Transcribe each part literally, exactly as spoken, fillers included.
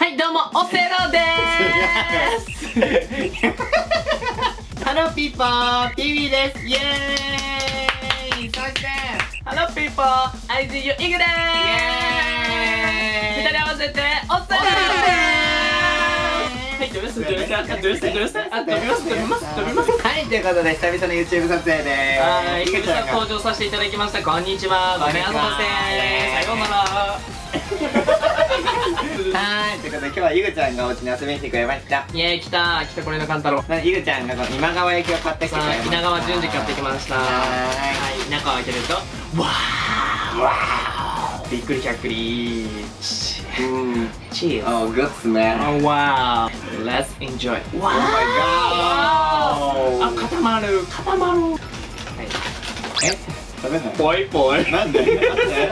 はい、どうも、オセロでーすハローピーポー、ピービーです。イエーイ。そして、ハローピーポー、アイジーユー、イグでーす。イエーイ。二人合わせて、オセロはい、飛びます、飛びます、飛びます、飛びます、飛びます、飛びます、飛びます。はい、ということで、久々の YouTube 撮影でーす。はい、久々登場させていただきました。こんにちは、ごめんなさい。さようなら。はい、ということで今日はイグちゃんがお家に遊びに来てくれました。イエーイ、来たー、来たこれのカンタロウ。イグちゃんがこの今川焼きを買ってきてくれました。稲川淳二買ってきました。はい、中を開けるとわーわーびっくりひゃっくりチーチーズ。Oh, good smell. Oh, wow. Let's enjoy. Wow. Oh my god. あ、固まる固まる。はい。え、食べない？ぽいぽい。なんで？なんで？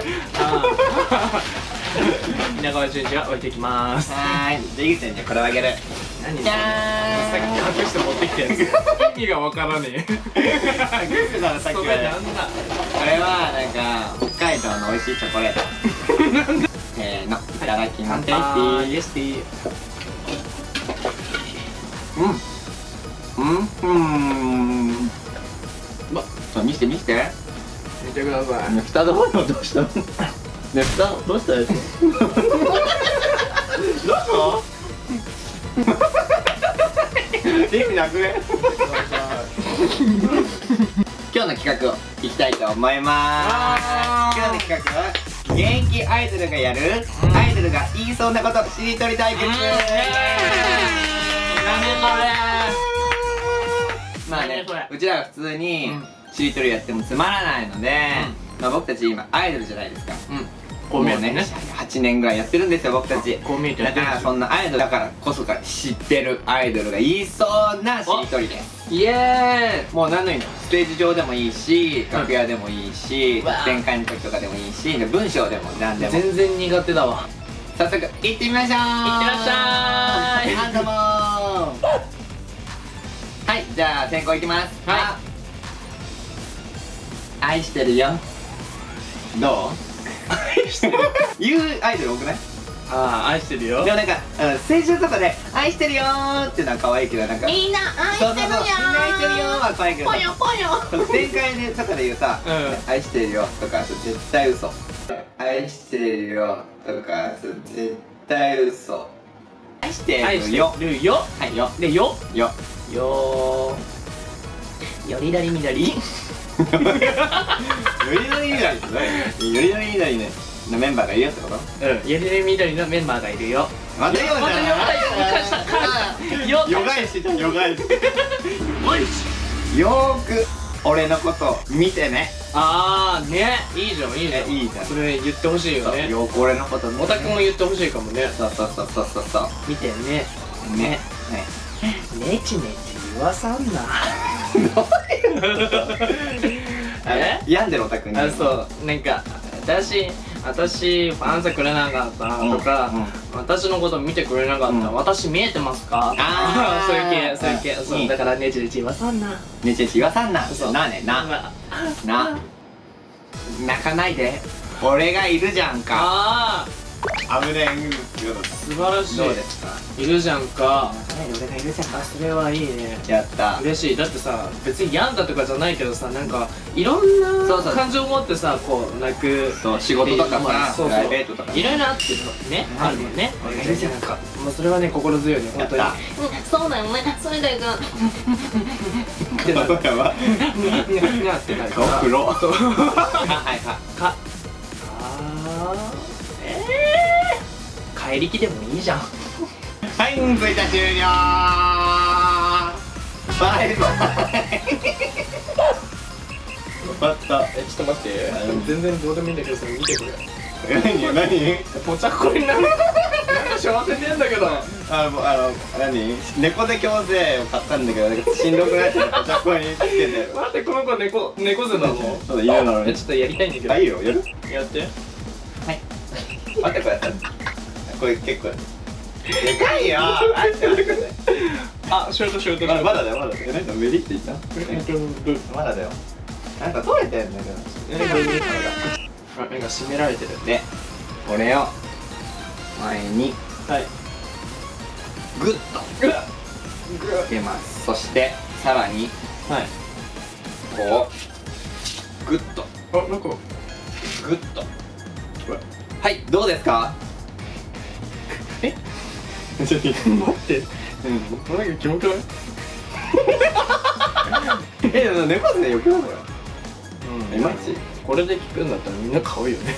稲川淳二は置いていきます。はーい。じゃあイグちゃんにこれをあげる。何？じゃーん。さっき隠して持ってきたやつ。意味がわからねえ。隠してたのさっきは。これはなんか北海道の美味しいチョコレート。せーの、いただきます。イエスティー。うん。うん。うん。わ、ちょ見して見して。見てください。蓋どうどうしたの？ね、蓋どうしたやつ？どこ？意味なくね？今日の企画をいきたいと思います。今日の企画は現役アイドルがやるアイドルが言いそうなことしりとり対決。何これ？まあね、うちらが普通にしりとりやってもつまらないので、まあ僕たち今アイドルじゃないですか。こう見えてね、はちねんぐらいやってるんですよ僕たち。こう見えてだからそんなアイドルだからこそが知ってるアイドルが言いそうなしりとりです。イエーイ。もう何のいいの、ステージ上でもいいし、楽屋でもいいし、展開の時とかでもいいし、文章でも何でも。全然苦手だわ。早速行ってみましょう。行ってらっしゃい。ハンドもー。はい、じゃあ先行いきます。はい。愛してるよ。どう？愛してる言うアイドル多くない？ああ、愛してるよ。でもなんか青春とかで愛してるよーっていうのは可愛いけど、なんかみんな愛してるよー、みんな愛してるよーは可愛いけど、ぽよぽよ展開でとかで言うさ、愛してるよとか絶対嘘、愛してるよとか絶対嘘、愛してるよるよ、はいよでよよよよりどりみどりよりどりみどりって何？よりどりみどりのメンバーがいるよってこと？うん、よりどりみどりのメンバーがいるよ。待てよ、またよよよ返しよ返しよーく俺のこと見てね。あーね、いいじゃんいいじゃんいいじゃん。それ言ってほしいよね。よーく俺のこと見てね。オタクも言ってほしいかもね。そうそうそうそうそうそう、見てねねねちねち言わさんな。え？病んでるオタクに。あ、そう、なんか私私ファンサくれなかったとか、私のこと見てくれなかった、私見えてますか？ああ、そういう系そういう系、そうだからねちねち言わさんな、ねちねち言わさんな。そうなねなな泣かないで、俺がいるじゃんか。ああ、危ねえ、素晴らしい。どうですか？いるじゃんか。俺がいるじゃんか。それはいいね。やった。嬉しい。だってさ、別に病んだとかじゃないけどさ、なんかいろんな感情を持ってさ、こう泣く。そう、仕事とかさ、プライベートとかいろいろあってね、あるもんね。俺がいるじゃんか。もうそれはね、心強いね、本当に。そうだよね、それだよな。ってなる。ってなる。ってなる。お風呂。はいはい。か。怪力でもいいじゃん。はい、うん、ついた終了。バイバイ。終わった。え、ちょっと待って、全然どうでもいいんだけど、それ見てくれ。何何？ぽちゃっこになる。なんか幸せてんだけど。あの、あの、何？猫背矯正を買ったんだけど、しんどくなっちゃってぽちゃっこにつけて。待って、この子猫猫背なの？そうだ、いるの。ちょっとやりたいんだけど。あ、いいよ、やる？やって。はい。待ってください。これ結構でかいよ。あ、ショートショート。まだだよまだだよ。なんかメリって言った？まだだよ。なんか取れてんだけど。目が締められてるんで、これを前に。はい。 グッとつけます。そしてさらにはいこうグッとあ、なんかグッとはい、どうですか？ えちょっと待って、うん、なんかキモくない？ え、猫背でよくないのよ。 うん、 いまいちこれで聞くんだったらみんな買うよね。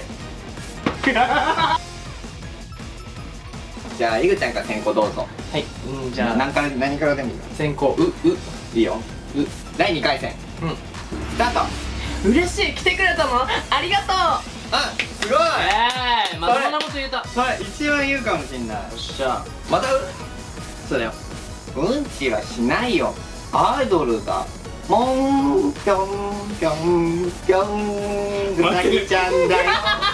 じゃあいぐちゃんから先行どうぞ。 はい、うん、じゃあ何から何からでもいいよ。 先行うういいよ。うだいにかい戦、うん、スタート。 嬉しい、来てくれたのありがとう。 あ、すごい。 ええー、まともなこと言えた。 それ一番言うかもしんない。よっしゃ、 またうそうだよ。 うんちはしないよ、アイドルだもん。ぴょんぴょんぴょん、うさぎちゃんだよ。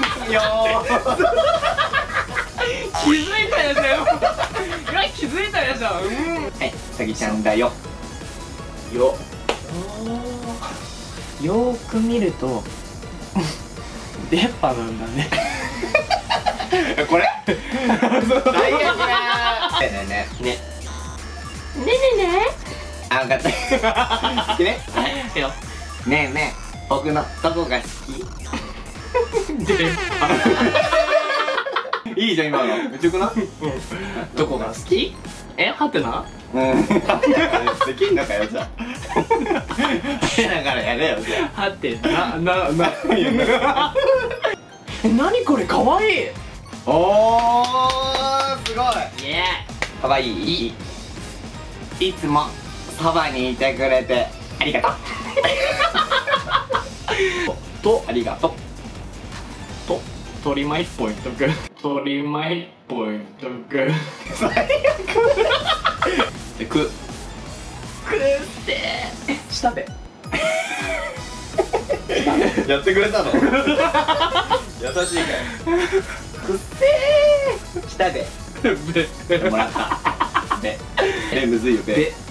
気づいたやつよ。うわ、気づいたやつよ。うん、 はい、うさぎちゃんだよ。 よよーく見ると出っ歯なんだね。 これ最悪だ。ねえねえねえねねねねねあ、分かった。ねよねえねえ、僕のどこが好き？ 出っ歯。 いいじゃん今の。うちくない？ どこが好き？え、はてな？ うん。できんのかよじゃあ。はてながらやれよじゃあ。はてななな。え、なにこれかわいい。 おー、すごい。 イエかわいい。いつもそばにいてくれてありがとう。とありがとう。 と鳥舞っぽいとく。鳥舞っぽいとく。 最悪。でくくって舌でやってくれたの。優しいかい。くっせー。舌でもらった。べべむずいよ。べべ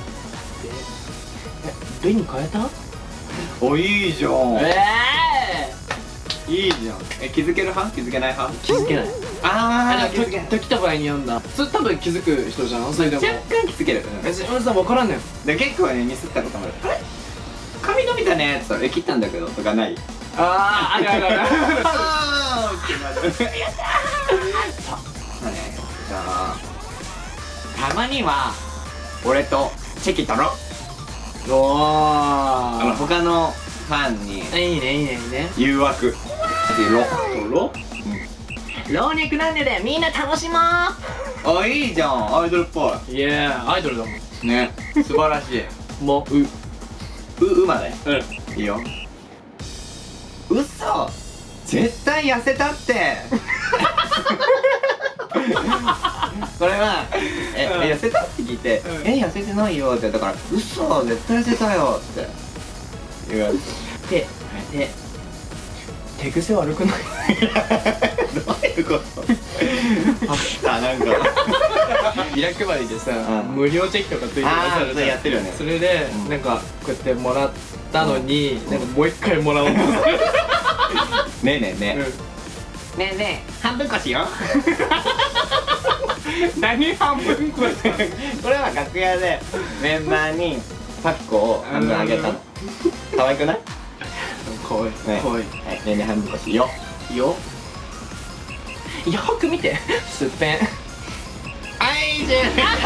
べに変えた？ お、いいじゃん。 ええいいじゃん。え、気づける派？気づけない派？ 気づけない。 ああ、気づけない。 と来た場合に読んだ。それ多分気づく人じゃん。それでも若干気づける。 え、自分さ分からんのよ。で結構ねミスったこともある。あれ髪伸びたねって言ったら、え、切ったんだけどとかない？ ああ、あるあるある。 ああ、ってなる。やったー。さあね、じゃあたまには俺とチェキ取ろう。 おあの他のファンにいいねいいねいいね。 誘惑。ロロ老若男女でみんな楽しもう。 あ、いいじゃん、アイドルっぽい。 いや、アイドルだもんね。素晴らしい。 もううううまで。 うん、 いいよ。うそ、絶対痩せたって。これはえ、うん、痩せたって聞いて、うん、え、痩せてないよって。だからうそ、絶対痩せたよって言われて、 で、で手癖悪くない？ どういうこと？あった、なんかビラ配りでさ、 うん、 無料チェキとかついてるやつやってるよね。 それで、うん、なんかこうやってもらったのに、うん、なんかもう一回もらおうとする。 ねえねえねえ、うん、ねえねえ、半分こしよう。 何半分こし？ これは楽屋でメンバーにパックを半分あげたの。可愛くない？ かわいい、かわいい。 はい、ねえねえ、半分こしよよよく見て、すっぺん。 はいじゃ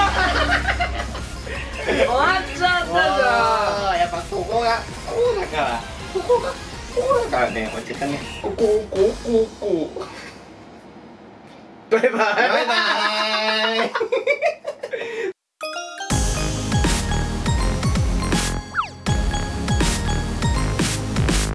終わっちゃったじゃん。やっぱここがこうだから、ここがこうだからね、落ちたね。こここうこうこう。バイバイバイバイ。